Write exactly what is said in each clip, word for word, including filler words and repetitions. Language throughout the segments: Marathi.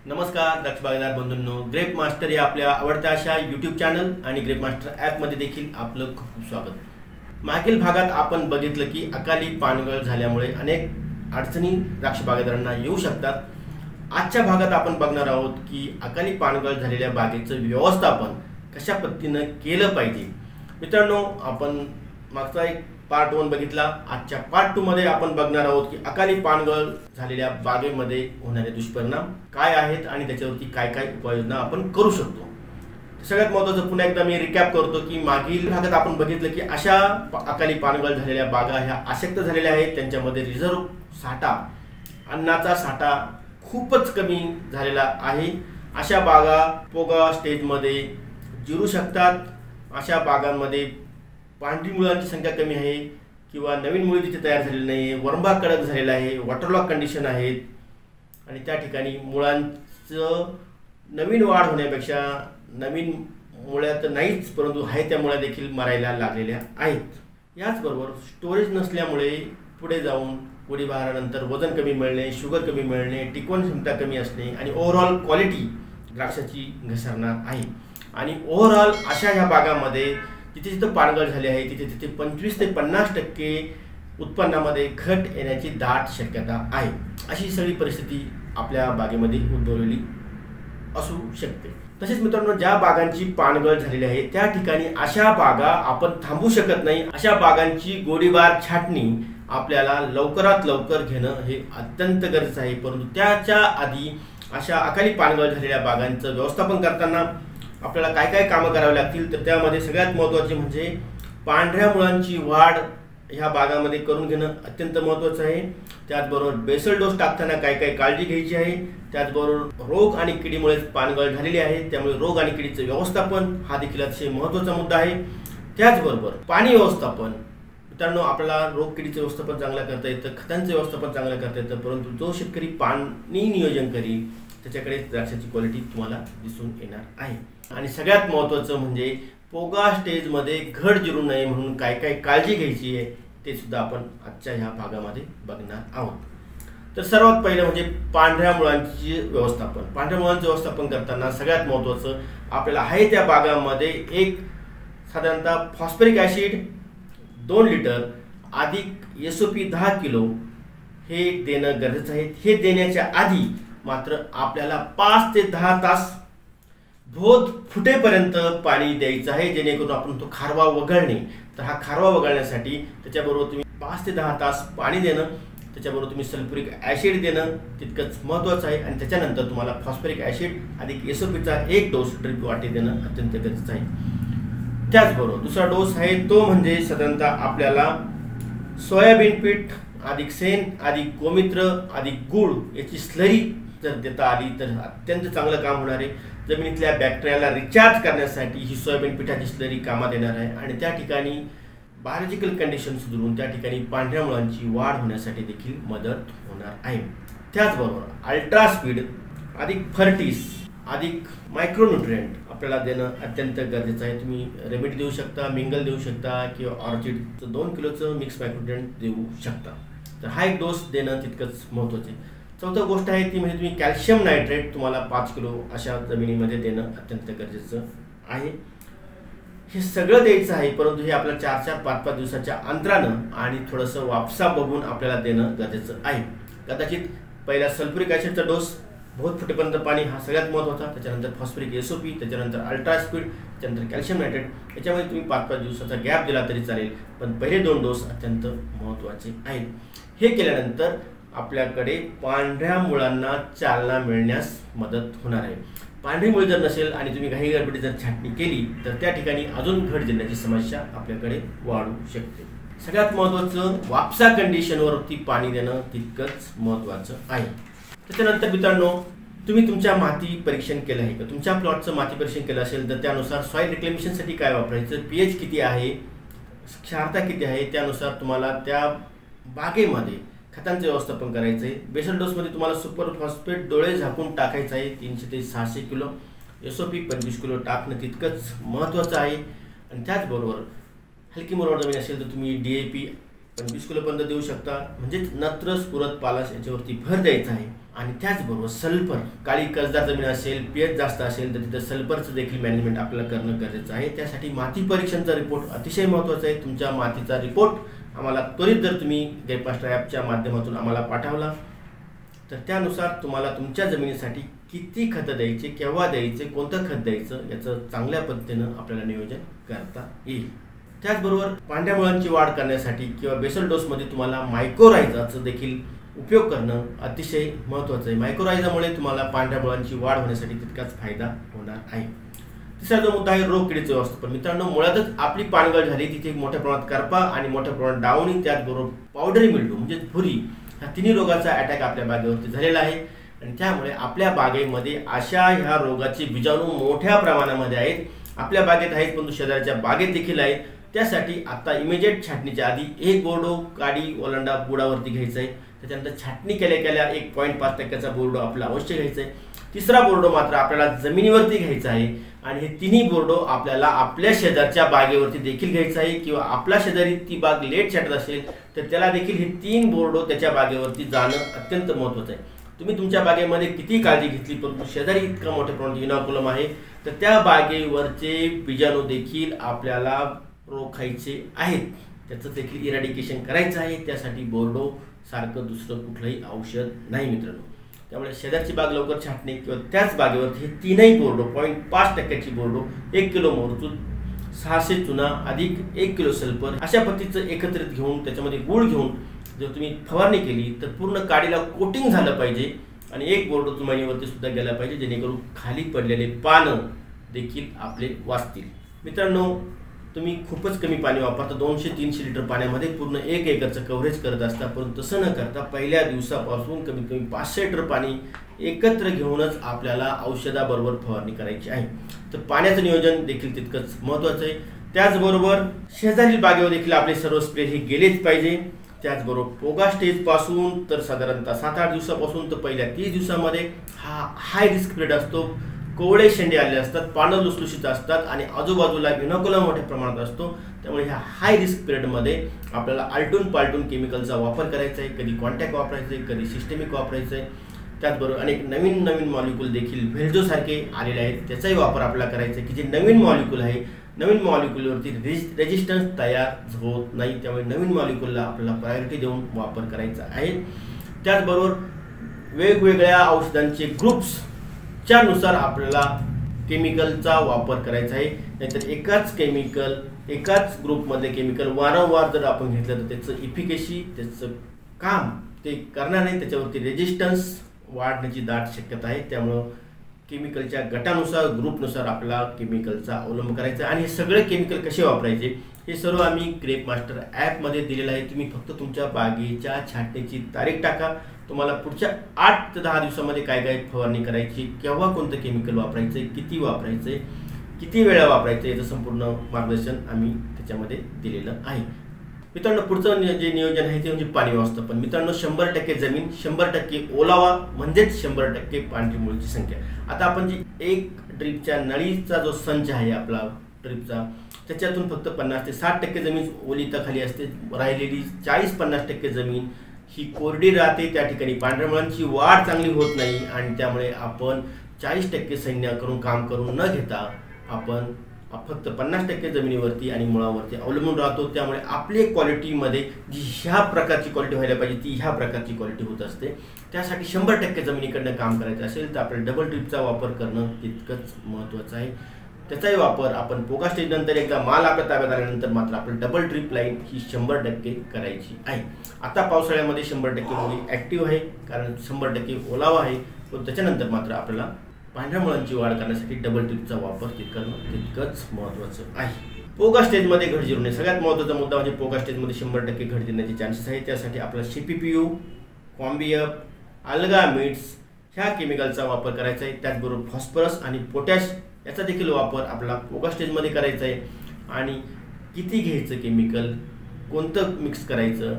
नमस्कार द्राक्ष बागायतदार बंधूंनो, ग्रेप मास्टर या आपल्या आवडत्या अशा यूट्यूब चॅनल आणि ग्रेप मास्टर ॲपमध्ये देखील आपलं खूप खूप स्वागत। मागील भागात आपण बघितलं की अकाली पानगळ झाल्यामुळे अनेक अडचणी द्राक्ष बागायतदारांना येऊ शकतात। आजच्या भागात आपण बघणार आहोत की अकाली पानगळ झालेल्या बागेचं व्यवस्थापन कशा पद्धतीने केलं पाहिजे। मित्रांनो, आपण मागचा एक पार्ट वन बघितला, आजच्या पार्ट टू मध्ये आपण बघणार आहोत की अकाली पानगळ झालेल्या बागेमध्ये होणारे दुष्परिणाम काय आहेत आणि त्याच्यावरती काय काय उपाययोजना आपण करू शकतो। सगळ्यात महत्त्वाचं पुन्हा एकदा मी रिकॅप करतो की मागील भागात आपण बघितलं की अशा अकाली पानगळ झालेल्या बागा ह्या अशक्त झालेल्या आहेत, त्यांच्यामध्ये रिझर्व साठा अन्नाचा साठा खूपच कमी झालेला आहे। अशा बागा पोगा स्टेजमध्ये जिरू शकतात। अशा बागांमध्ये पांढरी मुळांची संख्या कमी आहे किंवा नवीन मुळे तिथे तयार झालेली नाही, वरंबा कडक झालेला आहे, वॉटरलॉक कंडिशन आहेत आणि त्या ठिकाणी मुळांचं नवीन वाढ होण्यापेक्षा नवीन मुळ्या तर नाहीच परंतु आहे त्या मुळ्या देखील मरायला लागलेल्या आहेत। याचबरोबर स्टोरेज नसल्यामुळे पुढे जाऊन पुढे बहारानंतर वजन कमी मिळणे, शुगर कमी मिळणे, टिकवण क्षमता कमी असणे आणि ओव्हरऑल क्वालिटी द्राक्षाची घसरणार आहे। आणि ओव्हरऑल अशा ह्या बागांमध्ये जिथे जिथे पानगळ झाले आहे तिथे तिथे पंचवीस ते पन्नास टक्के उत्पन्नामध्ये घट येण्याची दाट शक्यता आहे। अशी सगळी परिस्थिती आपल्या बागेमध्ये उद्भवलेली असू शकते। तसेच मित्रांनो, ज्या बागांची पानगळ झालेली आहे त्या ठिकाणी अशा बागा आपण थांबू शकत नाही। अशा बागांची गोळीबार छाटणी आपल्याला लवकरात लवकर घेणं हे अत्यंत गरजेचं आहे। परंतु त्याच्या आधी अशा अकाली पानगळ झालेल्या बागांचं व्यवस्थापन करताना आपल्याला काय काय कामं करावी लागतील, तर त्यामध्ये सगळ्यात महत्त्वाचे म्हणजे पांढऱ्या मुळांची वाढ ह्या बागांमध्ये करून घेणं अत्यंत महत्त्वाचं आहे। त्याचबरोबर बेसल डोस टाकताना काय काय काळजी घ्यायची आहे। त्याचबरोबर रोग आणि किडीमुळे पानगळ झालेली आहे, त्यामुळे रोग आणि किडीचं व्यवस्थापन हा देखील अतिशय महत्त्वाचा मुद्दा आहे। त्याचबरोबर पाणी व्यवस्थापन, मित्रांनो, आपल्याला रोग किडीचं व्यवस्थापन चांगलं करता येतं, खतांचं व्यवस्थापन चांगलं करता येतं, परंतु जो शेतकरी पाणी नियोजन करील त्याच्याकडे द्राक्षाची क्वालिटी तुम्हाला दिसून येणार आहे। आणि सगळ्यात महत्त्वाचं म्हणजे पोगा स्टेजमध्ये घड जिरू नये म्हणून काय काय काळजी घ्यायची आहे ते सुद्धा आपण आजच्या ह्या भागामध्ये बघणार आहोत। तर सर्वात पहिलं म्हणजे पांढऱ्या मुळांची व्यवस्थापन। पांढऱ्या मुळांचं व्यवस्थापन करताना सगळ्यात महत्त्वाचं आपल्याला आहे त्या बागांमध्ये एक साधारणतः फॉस्फरिक ॲसिड दोन लिटर अधिक एस ओ पी दहा किलो हे देणं गरजेचं आहे। हे देण्याच्या आधी मात्र आपल्याला पाच ते दहा तास भोत फुटेपर्यंत पाणी द्यायचं आहे, जेणेकरून आपण तो खारवा वगळणे। तर हा खारवा वगळण्यासाठी त्याच्याबरोबर तुम्ही पाच ते दहा तास पाणी देणं, त्याच्याबरोबर तुम्ही सल्फ्युरिक ॲसिड देणं तितकंच महत्त्वाचं आहे। आणि त्याच्यानंतर तुम्हाला फॉस्फरिक ॲसिड अधिक एस ओ पीचा एक डोस ड्रिप वाटी देणं अत्यंत गरजेचं आहे। त्याचबरोबर दुसरा डोस आहे तो म्हणजे साधारणतः आपल्याला सोयाबीन पीठ अधिक शेण अधिक गोमित्र अधिक गूळ याची स्लरी जर देता आली तर अत्यंत चांगलं काम होणार आहे। जमिनीतल्या बॅक्टेरियाला रिचार्ज करण्यासाठी ही सोयाबीन पिठाची स्लरी कामात येणार आहे आणि त्या ठिकाणी बायोलॉजिकल कंडिशन सुधारून त्या ठिकाणी पांढऱ्या मुळांची वाढ होण्यासाठी देखील मदत होणार आहे। त्याचबरोबर अल्ट्रा स्पीड अधिक फर्टिस अधिक मायक्रोन्यूट्रिएंट आपल्याला देणं अत्यंत गरजेचं आहे। तुम्ही रेमेडी देऊ शकता, मिंगल देऊ शकता किंवा ऑर्चिडचं दोन किलोचं मिक्स मायक्रोन्यूट्रिएंट देऊ शकता। तर हा एक डोस देणं तितकंच महत्त्वाचं आहे। चौथी गोष्ट आहे ती म्हणजे तुम्ही कॅल्शियम नायट्रेट तुम्हाला पाच किलो अशा जमिनीमध्ये देणं अत्यंत गरजेचं आहे। हे सगळं द्यायचं आहे, परंतु हे आपल्या चार चार पाच पाच दिवसाच्या अंतरानं आणि थोडंसं वापसा बघून आपल्याला देणं गरजेचं आहे। कदाचित पहिला सल्फ्युरिक ॲसिडचा डोस बहुत फुटेपर्यंत पाणी हा सगळ्यात महत्त्वाचा, त्याच्यानंतर फॉस्फरिक एस ओ पी, त्याच्यानंतर अल्ट्रा स्पीड, त्याच्यानंतर कॅल्शियम नायट्रेट, याच्यामध्ये तुम्ही पाच पाच दिवसाचा गॅप दिला तरी चालेल, पण पहिले दोन डोस अत्यंत महत्त्वाचे आहेत। हे केल्यानंतर आपल्याकडे पांढऱ्या मुळांना चालना मिळण्यास मदत होणार आहे। पांढरी मुळे जर नसेल आणि तुम्ही घाई गडबडी जर छाटणी केली तर त्या ठिकाणी अजून घट देण्याची समस्या आपल्याकडे वाढू शकते। सगळ्यात महत्त्वाचं वापसा कंडिशनवरती पाणी देणं तितकंच महत्त्वाचं आहे। त्याच्यानंतर मित्रांनो, तुम्ही तुमच्या माती परीक्षण केलं आहे का? तुमच्या प्लॉटचं माती परीक्षण केलं असेल तर त्यानुसार सॉईल रिक्लेमेशनसाठी काय वापरायचं, पीएच किती आहे, क्षारता किती आहे, त्यानुसार तुम्हाला त्या बागेमध्ये खतांचं व्यवस्थापन करायचं आहे। बेसल डोसमध्ये तुम्हाला सुपर फॉस्फेट डोळे झाकून टाकायचं आहे। तीनशे ते सहाशे किलो एस ओ पी पंचवीस किलो टाकणं तितकंच महत्त्वाचं आहे। आणि त्याचबरोबर हलकी मुरमाड जमीन असेल तर तुम्ही डी ए पी पंचवीस किलोपर्यंत देऊ शकता, म्हणजेच नत्र स्फुरत पालाश याच्यावरती भर द्यायचा आहे। आणि त्याचबरोबर सल्फर, काळी कसदार जमीन असेल, पीएच जास्त असेल तर तिथं सल्फरचं देखील मॅनेजमेंट आपल्याला करणं गरजेचं आहे। त्यासाठी माती परीक्षणचा रिपोर्ट अतिशय महत्त्वाचा आहे। तुमच्या मातीचा रिपोर्ट आम्हाला त्वरित जर तुम्ही ग्रेप मास्टर ॲपच्या माध्यमातून आम्हाला पाठवला तर त्यानुसार तुम्हाला तुमच्या जमिनीसाठी किती खतं द्यायचे, केव्हा द्यायचे, कोणतं खत द्यायचं याचं चांगल्या पद्धतीनं आपल्याला नियोजन करता येईल। त्याचबरोबर पांढऱ्या मुळांची वाढ करण्यासाठी किंवा बेसल डोसमध्ये तुम्हाला मायक्रोरायझाचं देखील उपयोग करणं अतिशय महत्त्वाचं आहे। मायक्रोरायझामुळे तुम्हाला पांढऱ्या मुळांची वाढ होण्यासाठी तितकाच फायदा होणार आहे। तिसरा जो मुद्दा आहे रोग किडीचे व्यवस्थापन। मित्रांनो, मुळातच आपली पानगळ झाली तिथे मोठ्या प्रमाणात करपा आणि मोठ्या प्रमाणात डावणी, त्याचबरोबर पावडरी मिल्डू म्हणजे भुरी, ह्या तिन्ही रोगाचा अटॅक आपल्या बागेवरती झालेला आहे आणि त्यामुळे आपल्या बागेमध्ये अशा ह्या रोगाचे बीजाणू मोठ्या प्रमाणामध्ये आहेत। आपल्या बागेत आहेत परंतु शेजारच्या बागेत देखील आहेत। त्यासाठी आता इमिजिएट छाटणीच्या आधी एक बोर्डो काडी ओलांडा बुडावरती घ्यायचा आहे। त्याच्यानंतर छाटणी केल्या केल्या एक पॉईंट पाच टक्क्याचा बोर्डो आपला अवश्य घ्यायचा आहे। तिसरा बोर्डो मात्र आपल्याला जमिनीवरती घ्यायचा आहे आणि हे तिन्ही बोर्डो आपल्याला आपल्या शेजारच्या बागेवरती देखील घ्यायचा आहे किंवा आपल्या शेजारी ती बाग लेट छाटत असेल तर त्याला देखील हे तीन बोर्डो त्याच्या बागेवरती जाणं अत्यंत महत्त्वाचं आहे। तुम्ही तुमच्या बागेमध्ये किती काळजी घेतली परंतु शेजारी इतका मोठ्या प्रमाणात इनॉक्युलम आहे तर त्या बागेवरचे बीजाणू देखील आपल्याला रोग खायचे आहेत, त्याचं देखील इरॅडिकेशन करायचं आहे। त्यासाठी बोर्डो सारखं दुसरं कुठलंही औषध नाही मित्रांनो। त्यामुळे शेजारची बाग लवकर छाटणे किंवा त्याच बागेवरती हे तीनही बोर्डो पॉईंट पाच टक्क्याची बोर्डो, एक किलो मोरचूद, सहाशे चुना अधिक एक किलो सल्फर अशा पद्धतीचं एकत्रित घेऊन त्याच्यामध्ये गुळ घेऊन जर तुम्ही फवारणी केली तर पूर्ण काडीला कोटिंग झालं पाहिजे आणि एक बोर्डो जमिनीवरती सुद्धा गेला पाहिजे जेणेकरून खाली पडलेले पानं देखील आपले वाचतील। मित्रांनो, तुम्ही खूपच कमी पाणी वापरता, दोनशे तीनशे लिटर पाण्यामध्ये पूर्ण एक एकरचं कव्हरेज करत असता, परंतु तसं न करता पहिल्या दिवसापासून कमीत कमी पाचशे लिटर पाणी एकत्र घेऊनच आपल्याला औषधाबरोबर फवारणी करायची आहे। तर पाण्याचं नियोजन देखील तितकंच महत्त्वाचं आहे। त्याचबरोबर शेजारील बागेवर देखील आपले सर्व स्प्रे हे गेलेच पाहिजे। त्याचबरोबर पोगा स्टेजपासून तर साधारणतः सात आठ दिवसापासून तर पहिल्या तीस दिवसामध्ये हा हाय रिस्क पिरियड असतो। कोवळे शेंडे आलेले असतात, पानं लुसलुशीत असतात आणि आजूबाजूला इनॉक्युलम मोठ्या प्रमाणात असतो। त्यामुळे ह्या हाय रिस्क पिरियडमध्ये आपल्याला आलटून पालटून केमिकलचा वापर करायचा आहे, कधी कॉन्टॅक्ट वापरायचं आहे, कधी सिस्टेमिक वापरायचं आहे। त्याचबरोबर अनेक नवीन नवीन मॉलिक्यूल देखील व्हेल्जोसारखे आलेले आहेत, त्याचाही वापर आपल्याला करायचा आहे की जे नवीन मॉलिक्यूल आहे, नवीन मॉलिक्यूलवरती रेजि रेजिस्टन्स तयार होत नाही। त्यामुळे नवीन मॉलिक्यूलला आपल्याला प्रायोरिटी देऊन वापर करायचा आहे। त्याचबरोबर वेगवेगळ्या औषधांचे ग्रुप्स च्यानुसार आपल्याला केमिकलचा वापर करायचा आहे, नाहीतर एकाच केमिकल एकाच ग्रुपमध्ये केमिकल वारंवार जर आपण घेतलं तर त्याचं इफिकेसी, त्याचं काम ते करणार नाही, त्याच्यावरती रेजिस्टन्स वाढण्याची दाट शक्यता आहे। त्यामुळं केमिकलच्या गटानुसार ग्रुपनुसार आपल्याला केमिकलचा अवलंब करायचा आणि हे सगळे केमिकल कसे वापरायचे हे सर्व आम्ही ग्रेप मास्टर ॲपमध्ये दिलेलं आहे। तुम्ही फक्त तुमच्या बागेच्या छाटणीची तारीख टाका, तुम्हाला पुढच्या आठ ते दहा दिवसामध्ये काय काय फवारणी करायची, केव्हा कोणतं केमिकल वापरायचं आहे, किती वापरायचं आहे, किती वेळा वापरायचं याचं संपूर्ण मार्गदर्शन आम्ही त्याच्यामध्ये दिलेलं आहे। मित्रांनो, पुढचं जे नियोजन आहे ते म्हणजे पाणी व्यवस्थापन। मित्रांनो, शंभर टक्के जमीन, शंभर टक्के ओलावा म्हणजेच शंभर टक्के पांढरी मुळीची संख्या। आता आपण जी एक ड्रीपच्या नळीचा जो संच आहे आपला ड्रीपचा, त्याच्यातून फक्त पन्नास ते साठ टक्के जमीन ओलिताखाली असते, राहिलेली चाळीस पन्नास टक्के जमीन ही कोरडी राहते। त्या ठिकाणी पांढऱ्या मुळांची वाढ चांगली होत नाही आणि त्यामुळे आपण चाळीस टक्के सैन्य करून काम करून न घेता आपण फक्त पन्नास टक्के जमिनीवरती आणि मुळावरती अवलंबून राहतो। त्यामुळे आपली क्वालिटीमध्ये जी ह्या प्रकारची क्वालिटी व्हायला पाहिजे ती ह्या प्रकारची क्वालिटी होत असते। त्यासाठी शंभर टक्के जमिनीकडनं काम करायचं असेल तर आपल्याला डबल ड्रिपचा वापर करणं तितकंच महत्त्वाचं आहे। त्याचाही वापर आपण पोगा स्टेज नंतर एकदा माल आपल्या ताब्यात आल्यानंतर मात्र आपण डबल ड्रिप लाईन ही शंभर टक्के करायची आहे। आता पावसाळ्यामध्ये शंभर टक्के मुळी ॲक्टिव्ह आहे कारण शंभर टक्के ओलावा आहे, पण त्याच्यानंतर मात्र आपल्याला पांढऱ्या मुळांची वाढ करण्यासाठी डबल ड्रिपचा वापर ते करणं तितकंच महत्त्वाचं आहे। पोगा स्टेजमध्ये घड जिरणे सगळ्यात महत्त्वाचा मुद्दा म्हणजे पोगा स्टेजमध्ये शंभर टक्के घड जिरण्याचे चान्सेस आहे। त्यासाठी आपल्याला सी पी पी यू, कॉम्बियप, अल्गा मिट्स ह्या केमिकलचा वापर करायचा आहे। त्याचबरोबर फॉस्फरस आणि पोटॅश याचा देखील वापर आपला पोगा स्टेजमध्ये करायचा आहे। आणि किती घ्यायचं केमिकल, कोणतं मिक्स करायचं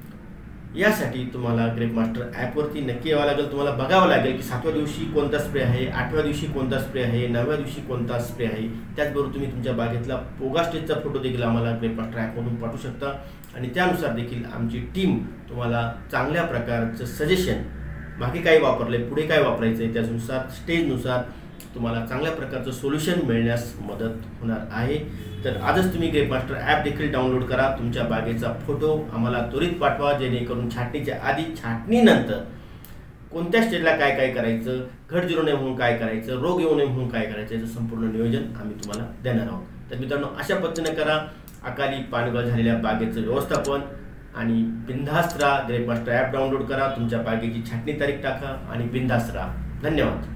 यासाठी तुम्हाला ग्रेप मास्टर ॲपवरती नक्की यावं लागेल। तुम्हाला बघावं लागेल की सातव्या दिवशी कोणता स्प्रे आहे, आठव्या दिवशी कोणता स्प्रे आहे, नवव्या दिवशी कोणता स्प्रे आहे। त्याचबरोबर तुम्ही तुमच्या बागेतला पोगा स्टेजचा फोटो देखील आम्हाला ग्रेप मास्टर ॲपमधून पाठवू शकता आणि त्यानुसार देखील आमची टीम तुम्हाला चांगल्या प्रकारचं सजेशन मागे काय वापरले, पुढे काय वापरायचं आहे, त्यानुसार स्टेजनुसार तुम्हाला चांगल्या प्रकारचं सोल्युशन मिळण्यास मदत होणार आहे। तर आजच तुम्ही ग्रेप मास्टर ॲप देखील डाउनलोड करा। तुमच्या बागेचा फोटो आम्हाला त्वरित पाठवा, जेणेकरून छाटणीच्या आधी छाटणीनंतर कोणत्या स्टेजला काय काय करायचं, घट जिरू नये म्हणून काय करायचं, रोग येऊ नये म्हणून काय करायचं, याचं संपूर्ण नियोजन आम्ही तुम्हाला देणार आहोत। तर मित्रांनो, अशा पद्धतीने करा अकाली पानगळ झालेल्या बागेचं व्यवस्थापन आणि बिनधास्त राहा। ग्रेप मास्टर ॲप डाउनलोड करा, तुमच्या बागेची छाटणी तारीख टाका आणि बिनधास्त राहा। धन्यवाद।